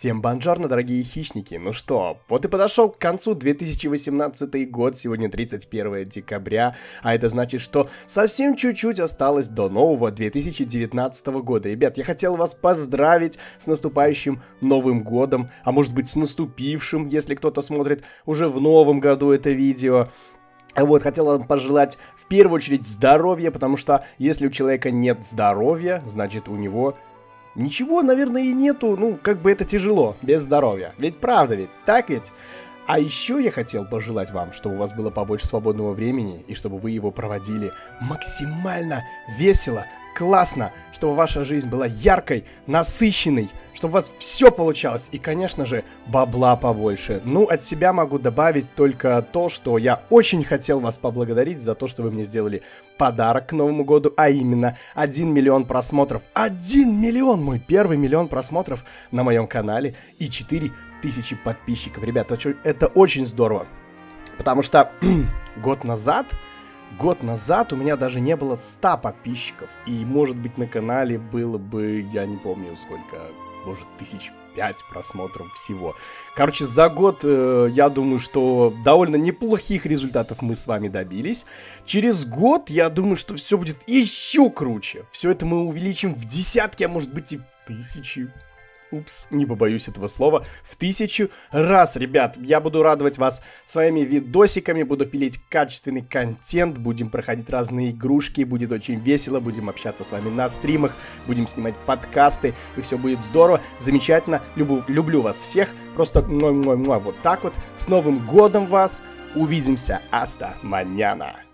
Всем бонжорно, дорогие хищники. Ну что, вот и подошел к концу 2018 год, сегодня 31 декабря, а это значит, что совсем чуть-чуть осталось до нового 2019 года. Ребят, я хотел вас поздравить с наступающим Новым годом, а может быть с наступившим, если кто-то смотрит уже в новом году это видео. Вот, хотел вам пожелать в первую очередь здоровья, потому что если у человека нет здоровья, значит у него ничего, наверное, и нету. Ну, как бы это тяжело, без здоровья. Ведь правда ведь, так ведь? А еще я хотел пожелать вам, чтобы у вас было побольше свободного времени, и чтобы вы его проводили максимально весело, классно, чтобы ваша жизнь была яркой, насыщенной, чтобы у вас все получалось, и, конечно же, бабла побольше. Ну, от себя могу добавить только то, что я очень хотел вас поблагодарить за то, что вы мне сделали подарок к Новому году, а именно 1 миллион просмотров. 1 миллион! Мой первый миллион просмотров на моем канале и 4000 подписчиков. Ребята, это очень здорово, потому что год назад у меня даже не было 100 подписчиков, и, может быть, на канале было бы, я не помню сколько, может, 1005 просмотров всего. Короче, за год, я думаю, что довольно неплохих результатов мы с вами добились. Через год, я думаю, что все будет еще круче. Все это мы увеличим в десятки, а может быть и в тысячи. Упс, не побоюсь этого слова, в 1000 раз, ребят. Я буду радовать вас своими видосиками, буду пилить качественный контент, будем проходить разные игрушки, будет очень весело, будем общаться с вами на стримах, будем снимать подкасты, и все будет здорово, замечательно. Люблю вас всех, просто вот так вот. С Новым годом вас, увидимся, аста маньяна.